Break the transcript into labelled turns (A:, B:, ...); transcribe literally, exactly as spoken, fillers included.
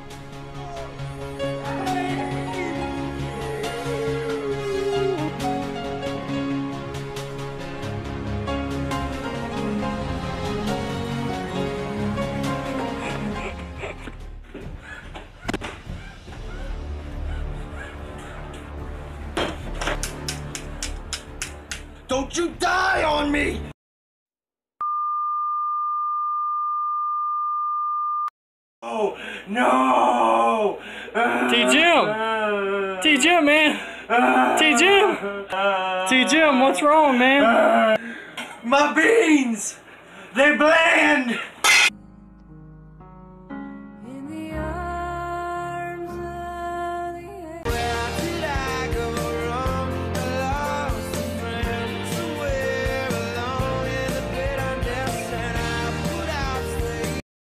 A: Don't you die on me! Oh, no!
B: T-Jim! T-Jim, man! T-Jim! T-Jim, what's wrong, man?
A: My beans! They're bland!